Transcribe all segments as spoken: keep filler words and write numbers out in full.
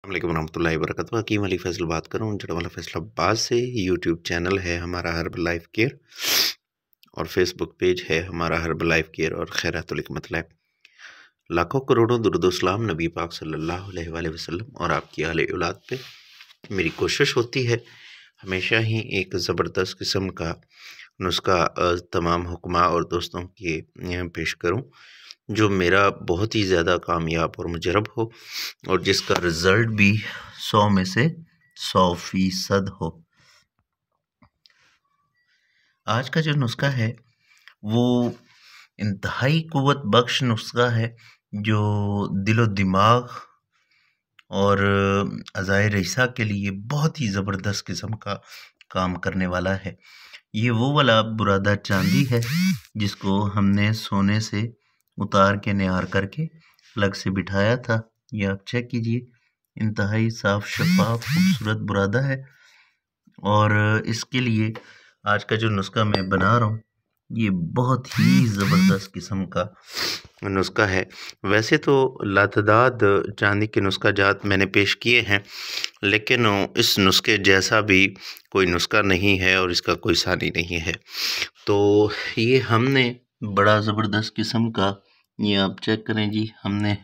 अस्सलामुअलैकुम वरहमतुल्लाहि वबरकातुहू। हकीम अली फैसल बात कर रहा हूँ जड़वाला फैसलाबाद से। यूट्यूब चैनल है हमारा हर्ब लाइफ केयर और फेसबुक पेज है हमारा हर्ब लाइफ केयर और खैरातुल हिकमत लैब। लाखों करोड़ों दुरूद व सलाम नबी पाक सल्लल्लाहु अलैहि वसल्लम और आपकी अहले औलाद पे। मेरी कोशिश होती है हमेशा ही एक ज़बरदस्त किस्म का नुस्खा तमाम हुक्मा और दोस्तों के पेश करूं जो मेरा बहुत ही ज़्यादा कामयाब और मुजरब हो और जिसका रिज़ल्ट भी सौ में से सौ फीसद हो। आज का जो नुस्खा है वो इंतहाई कुव्वत बख्श नुस्खा है जो दिलो दिमाग और अज़ाए रईसा के लिए बहुत ही ज़बरदस्त किस्म का काम करने वाला है। ये वो वाला बुरादा चांदी है जिसको हमने सोने से उतार के नियार करके अलग से बिठाया था। ये आप चेक कीजिए, इंतहाई साफ शफाफ खूबसूरत बुरादा है। और इसके लिए आज का जो नुस्खा मैं बना रहा हूँ ये बहुत ही ज़बरदस्त किस्म का नुस्खा है। वैसे तो लातदाद चांदी के नुस्खा जात मैंने पेश किए हैं, लेकिन इस नुस्खे जैसा भी कोई नुस्खा नहीं है और इसका कोई सानी नहीं है। तो ये हमने बड़ा ज़बरदस्त किस्म का, ये आप चेक करें जी, हमने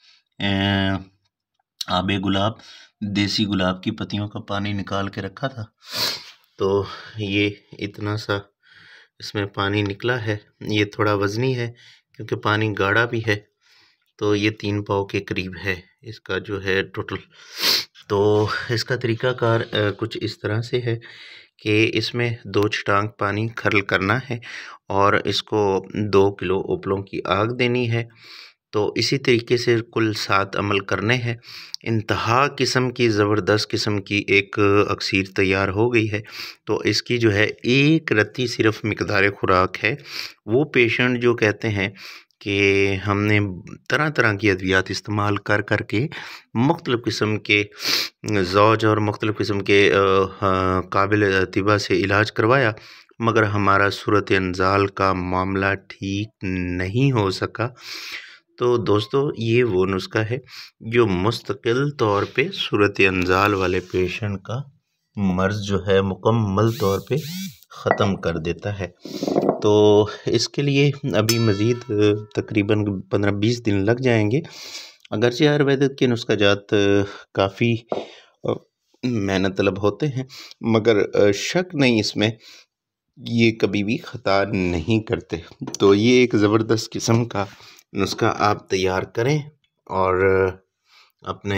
आबे गुलाब देसी गुलाब की पत्तियों का पानी निकाल के रखा था। तो ये इतना सा इसमें पानी निकला है। ये थोड़ा वज़नी है क्योंकि पानी गाढ़ा भी है। तो ये तीन पाव के करीब है इसका जो है टोटल। तो इसका तरीक़ाकार कुछ इस तरह से है कि इसमें दो छटांग पानी खरल करना है और इसको दो किलो उपलों की आग देनी है। तो इसी तरीके से कुल सात अमल करने हैं। इंतहा किस्म की ज़बरदस्त किस्म की एक अक्सीर तैयार हो गई है। तो इसकी जो है एक रत्ती सिर्फ मिकदार खुराक है। वो पेशेंट जो कहते हैं कि हमने तरह तरह की अद्वियात इस्तेमाल कर कर के मुख्तलिफ़ किस्म के ज़ौज और मुख्तलिफ़ किस्म के काबिल तिबा से इलाज करवाया, मगर हमारा सूरत इंजाल का मामला ठीक नहीं हो सका। तो दोस्तों ये वो नुस्खा है जो मुस्तकिल तौर पे सूरत इंजाल वाले पेशेंट का मर्ज़ जो है मुकम्मल तौर पे ख़त्म कर देता है। तो इसके लिए अभी मज़ीद तकरीबन पंद्रह बीस दिन लग जाएंगे। अगरचे आयुर्वेदिक के नुस्खा जात काफ़ी मेहनत तलब होते हैं, मगर शक नहीं इसमें ये कभी भी ख़ता नहीं करते। तो ये एक ज़बरदस्त किस्म का नुस्खा आप तैयार करें और अपने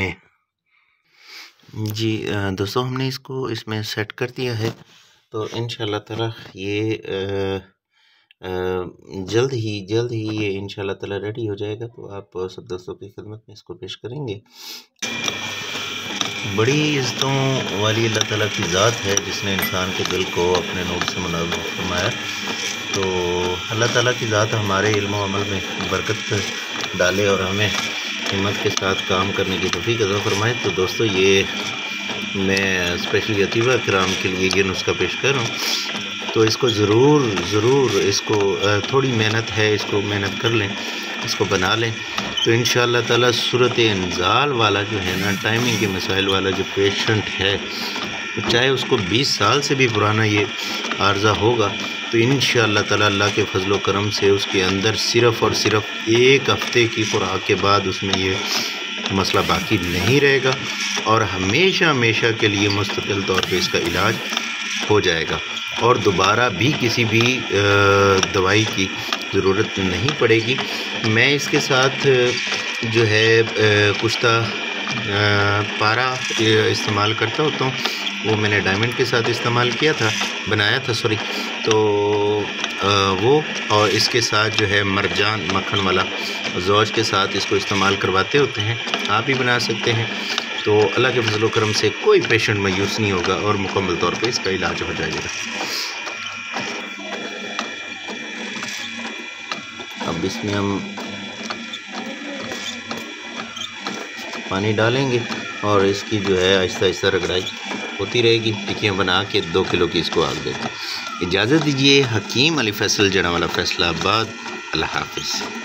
जी दोस्तों हमने इसको इसमें सेट कर दिया है। तो इंशाल्लाह ताला ये आ, आ, जल्द ही जल्द ही ये इंशाल्लाह ताला रेडी हो जाएगा। तो आप सब दोस्तों की खिदमत में इसको पेश करेंगे। बड़ी इज़्ज़तों वाली अल्लाह ताला की ज़ात है जिसने इंसान के दिल को अपने नूर से मुनव्वर फरमाया। तो अल्लाह ताला की ज़ात हमारे इल्म व अमल में बरकत डाले और हमें हिम्मत के साथ काम करने की तौफीक अता फरमाए। तो दोस्तों ये मैं स्पेशली यतीमा किराम के लिए ये नुस्खा पेश कर रहा हूँ। तो इसको ज़रूर ज़रूर इसको थोड़ी मेहनत है, इसको मेहनत कर लें, इसको बना लें। तो इंशाअल्लाह ताला सूरत इंजाल वाला जो है ना, टाइमिंग के मसाइल वाला जो पेशेंट है, तो चाहे उसको बीस साल से भी पुराना ये आर्ज़ा होगा, तो इंशाअल्लाह ताला अल्लाह के फजलो करम से उसके अंदर सिर्फ़ और सिर्फ एक हफ़्ते की खुराक के बाद उसमें ये मसला बाकी नहीं रहेगा और हमेशा हमेशा के लिए मुस्तकिल तौर पे इसका इलाज हो जाएगा और दोबारा भी किसी भी दवाई की ज़रूरत नहीं पड़ेगी। मैं इसके साथ जो है कुश्ता पारा इस्तेमाल करता होता हूँ, वो मैंने डायमंड के साथ इस्तेमाल किया था, बनाया था सॉरी। तो वो और इसके साथ जो है मरजान मक्खन वाला ज़ौज के साथ इसको इस्तेमाल करवाते होते हैं। आप भी बना सकते हैं। तो अल्लाह के फजल करम से कोई पेशेंट मायूस नहीं होगा और मुकम्मल तौर पे इसका इलाज हो जाएगा। अब इसमें हम पानी डालेंगे और इसकी जो है आहिस्ता आहिस्ता रगड़ाई होती रहेगी। टिक्कियाँ बना के दो किलो की इसको आग देते। इजाज़त दीजिए। हकीम अली फैसल जड़वाला फैसलाबाद। अल्लाह हाफ़िज़।